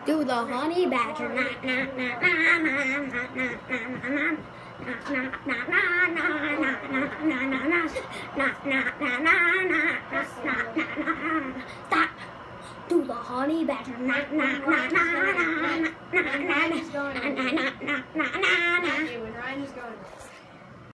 Do the honey badger. Stop. Do the honey badger. When Ryan is going.